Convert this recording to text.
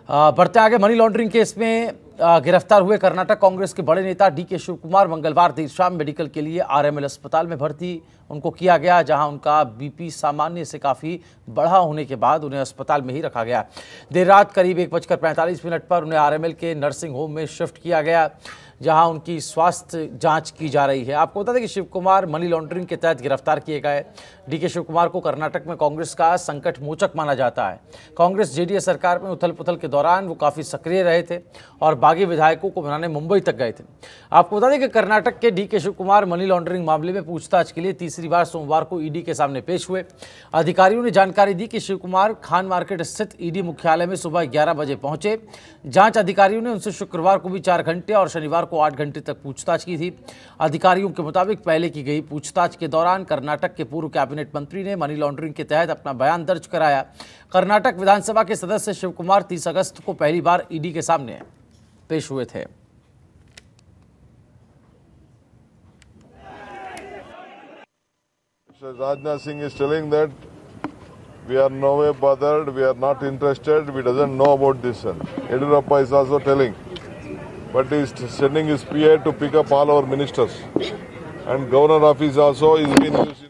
बढ़ते आगे, money laundering case में गिरफ्तार हुए कर्नाटक कांग्रेस के बड़े नेता डीके शिव कुमार मंगलवार देर शाम मेडिकल के लिए आरएमएल अस्पताल में भर्ती उनको किया गया, जहां उनका बीपी सामान्य से काफ़ी बढ़ा होने के बाद उन्हें अस्पताल में ही रखा गया। देर रात करीब 1:45 पर उन्हें आरएमएल के नर्सिंग होम में शिफ्ट किया गया, जहां उनकी स्वास्थ्य जांच की जा रही है। आपको बता दें कि शिव कुमार मनी लॉन्ड्रिंग के तहत गिरफ्तार किए गए। डीके शिव कुमार को कर्नाटक में कांग्रेस का संकट मोचक माना जाता है। कांग्रेस जेडीएस सरकार में उथल पुथल के दौरान वो काफ़ी सक्रिय रहे थे और बागी विधायकों को मनाने मुंबई तक गए थे। आपको बता दें कि कर्नाटक के DK Shivakumar money laundering मामले में पूछताछ के लिए तीसरी बार सोमवार को ईडी के सामने पेश हुए। अधिकारियों ने जानकारी दी कि शिव कुमार खान मार्केट स्थित ईडी मुख्यालय में सुबह 11 बजे पहुंचे। जांच अधिकारियों ने उनसे शुक्रवार को भी 4 घंटे और शनिवार को 8 घंटे तक पूछताछ की थी। अधिकारियों के मुताबिक पहले की गई पूछताछ के दौरान कर्नाटक के पूर्व कैबिनेट मंत्री ने मनी लॉन्ड्रिंग के तहत अपना बयान दर्ज कराया। कर्नाटक विधानसभा के सदस्य शिव कुमार 30 अगस्त को पहली बार ईडी के सामने पेश हुए थे। Rajnath Singh is telling that we are no way bothered, we are not interested, we doesn't know about this. Yediyurappa is also telling, but he is sending his PA to pick up all our ministers, and governor office also is being used.